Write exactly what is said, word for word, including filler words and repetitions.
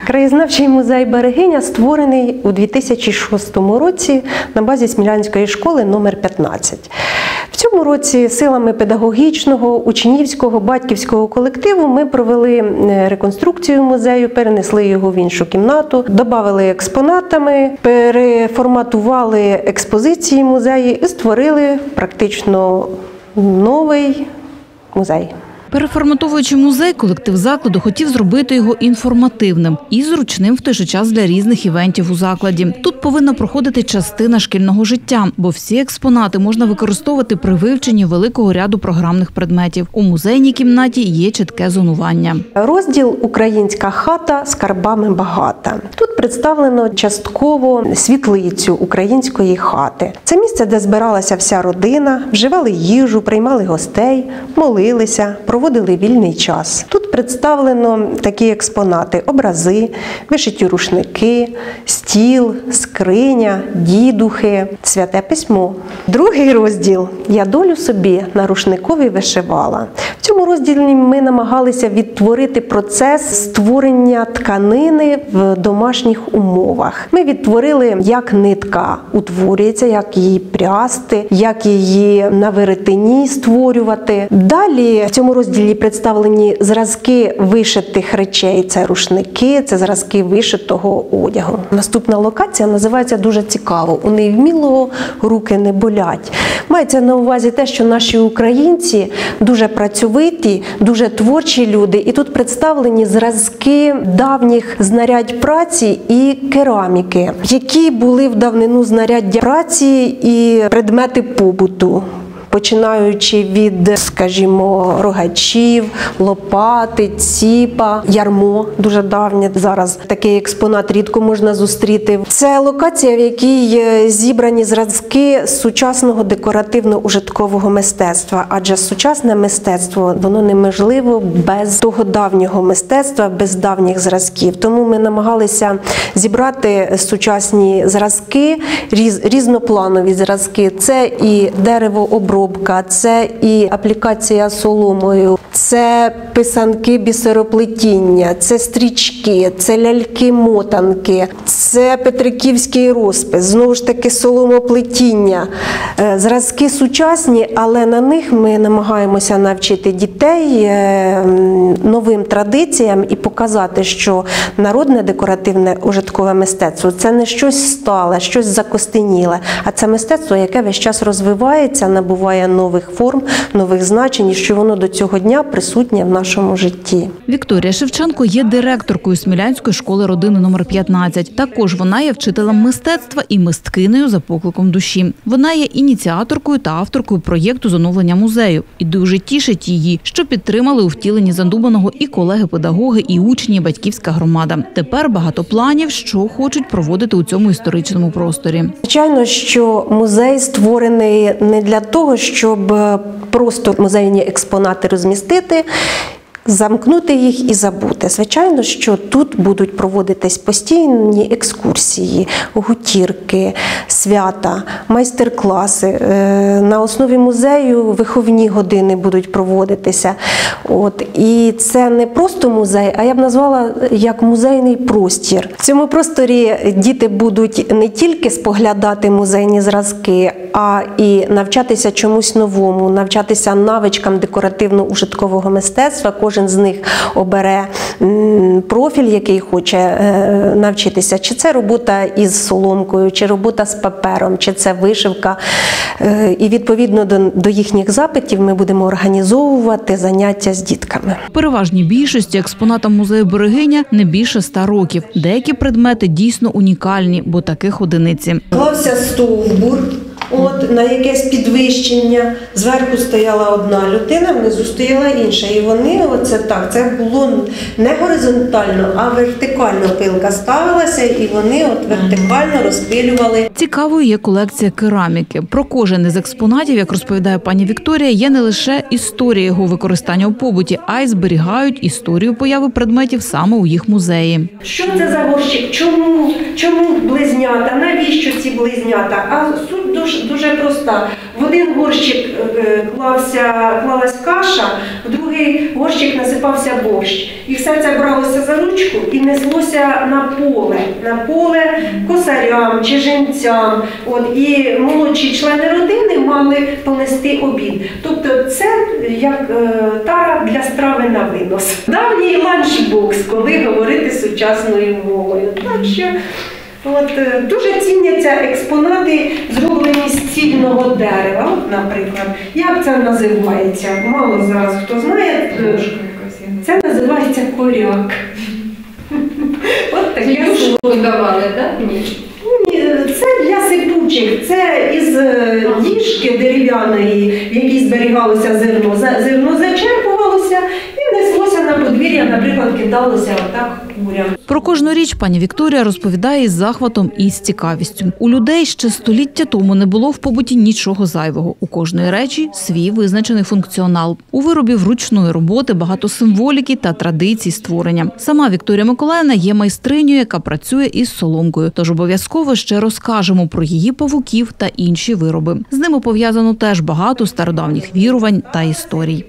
Краєзнавчий музей «Берегиня» створений у дві тисячі шостому році на базі Смілянської школи номер п'ятнадцять. В цьому році силами педагогічного, учнівського, батьківського колективу ми провели реконструкцію музею, перенесли його в іншу кімнату, додали експонатами, переформатували експозиції музею і створили практично новий музей. Переформатовуючи музей, колектив закладу хотів зробити його інформативним і зручним в той же час для різних івентів у закладі. Тут повинна проходити частина шкільного життя, бо всі експонати можна використовувати при вивченні великого ряду програмних предметів. У музейній кімнаті є чітке зонування. Розділ «Українська хата скарбами багата». Тут представлено частково світлицю української хати. Це місце, де збиралася вся родина, вживали їжу, приймали гостей, молилися, проводили вільний час. Тут представлено такі експонати – образи, вишиті рушники, стіл, скриня, дідухи, святе письмо. Другий розділ «Я долю собі на рушникові вишивала». В цьому розділі ми намагалися відтворити процес створення тканини в домашніх умовах. Ми відтворили, як нитка утворюється, як її прясти, як її на веретені створювати. Далі в цьому розділі представлені зразки вишитих речей. Це рушники, це зразки вишитого одягу. Наступна локація називається дуже цікаво. У невмілого руки не болять. Мається на увазі те, що наші українці дуже працьовиті, дуже творчі люди. І тут представлені зразки давніх знарядь праці і кераміки, які були в давнину знаряддя праці і предмети побуту. Починаючи від, скажімо, рогачів, лопати, ціпа, ярмо, дуже давнє. Зараз такий експонат рідко можна зустріти. Це локація, в якій зібрані зразки сучасного декоративно-ужиткового мистецтва. Адже сучасне мистецтво, воно неможливо без того давнього мистецтва, без давніх зразків. Тому ми намагалися зібрати сучасні зразки, різ, різнопланові зразки. Це і деревообробка, це і аплікація соломою, це писанки бісероплетіння, це стрічки, це ляльки-мотанки, це петриківський розпис, знову ж таки соломоплетіння. Зразки сучасні, але на них ми намагаємося навчити дітей новим традиціям і показати, що народне декоративне ужиткове мистецтво – це не щось стале, щось закостеніле, а це мистецтво, яке весь час розвивається, набуває нових форм, нових значень, і що воно до цього дня присутнє в нашому житті. Вікторія Шевченко є директоркою Смілянської школи родини номер п'ятнадцять. Також вона є вчителем мистецтва і мисткинею за покликом душі. Вона є ініціаторкою та авторкою проєкту з оновлення музею. І дуже тішить її, що підтримали у втіленні задуманого і колеги-педагоги, і учні, і батьківська громада. Тепер багато планів, що хочуть проводити у цьому історичному просторі. Звичайно, що музей створений не для того, щоб просто музейні експонати розмістити, замкнути їх і забути. Звичайно, що тут будуть проводитись постійні екскурсії, гутірки, свята, майстер-класи. На основі музею виховні години будуть проводитися. От. І це не просто музей, а я б назвала як музейний простір. В цьому просторі діти будуть не тільки споглядати музейні зразки, а і навчатися чомусь новому, навчатися навичкам декоративно-ужиткового мистецтва. Кожен з них обере профіль, який хоче навчитися. Чи це робота із соломкою, чи робота з папером, чи це вишивка. І відповідно до, до їхніх запитів ми будемо організовувати заняття з дітками. В переважній більшості експонатам музею «Берегиня» не більше ста років. Деякі предмети дійсно унікальні, бо таких одиниці. Клався стовбур. От, на якесь підвищення, зверху стояла одна людина, внизу стояла інша. І вони, оце так, це було не горизонтально, а вертикально пилка ставилася, і вони от вертикально розпилювали. Цікавою є колекція кераміки. Про кожен із експонатів, як розповідає пані Вікторія, є не лише історія його використання у побуті, а й зберігають історію появи предметів саме у їх музеї. Що це за горщик? Чому? Чому близнята? Навіщо ці близнята? А суть дуже, дуже проста. В один горщик е, клався, клалась каша, в другий горщик насипався борщ. І все це бралося за ручку і неслося на поле, на поле косарям чи жінцям. От, і молодші члени родини мали понести обід. Тобто це як е, тара для страви на винос. Давній ланчбокс, коли говорити сучасною мовою. Так що от, е, дуже ціняться експонати, зроблені з цільного дерева. От, наприклад, як це називається? Мало зараз хто знає. Це називається коряк. От таке слово давали, так? Ні. Це для сипучих, це із діжки дерев'яної, в якій зберігалося зерно. Зерно зачерпувалося і неслося на подвір'я, наприклад, кидалося отак курям. Про кожну річ пані Вікторія розповідає із захватом і з цікавістю. У людей ще століття тому не було в побуті нічого зайвого. У кожної речі свій визначений функціонал. У виробі вручної роботи багато символіки та традицій створення. Сама Вікторія Миколаївна є майстринею, яка працює із соломкою. Тож обов'язково ще розкажемо про її павуків та інші вироби. З ними пов'язано теж багато стародавніх вірувань та історій.